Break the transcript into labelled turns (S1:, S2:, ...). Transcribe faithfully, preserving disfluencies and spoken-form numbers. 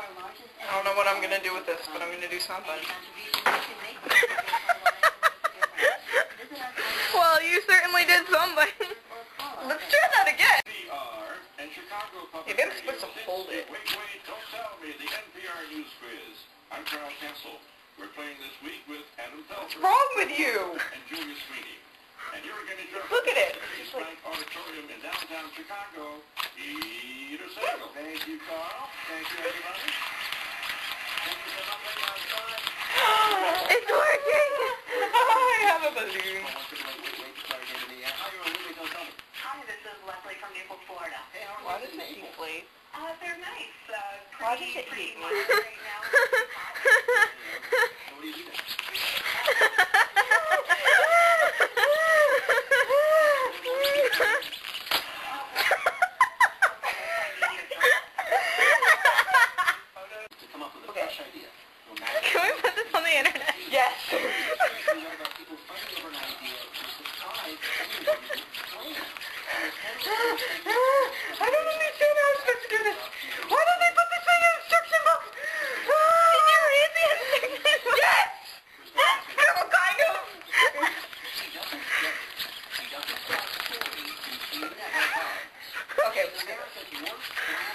S1: I don't know what I'm going to do with this, but I'm going to do something. Well, you certainly did something. Let's try that again. Maybe I'm supposed to hold it.
S2: Wait, wait, don't tell me. The N P R News Quiz. I'm Carl Kessel. We're playing this week with Adam Felton.
S1: What's wrong with you?
S2: And Julia Sweeney. And you're going to jump
S1: Look at it.
S2: the East Bank Auditorium in downtown Chicago. Peter Sagal. Thank you, Carl. Thank you, everybody. Thank you for helping my son.
S1: It's working. I have a balloon.
S3: Hi, this is Leslie from Naples, Florida. Hey, how are
S1: Why
S3: you?
S1: does it deflate?
S3: Uh, they're nice. Uh, pretty,
S1: Why does it
S3: pretty
S1: heat me?
S3: mild right now.
S2: What do you do? To come up with a
S1: Okay.
S2: fresh idea. No matter
S1: Can we put this on the internet? Yes.
S2: people fighting over an idea to surprise everyone with plan.
S1: I don't understand how I'm supposed to do this. Why don't they put this in the instruction book? Did you read the instruction book? Yes! Well, kind of.
S2: He doesn't get it. He doesn't stop stories. He never does.
S1: Okay, let's do
S2: America
S1: this.
S2: works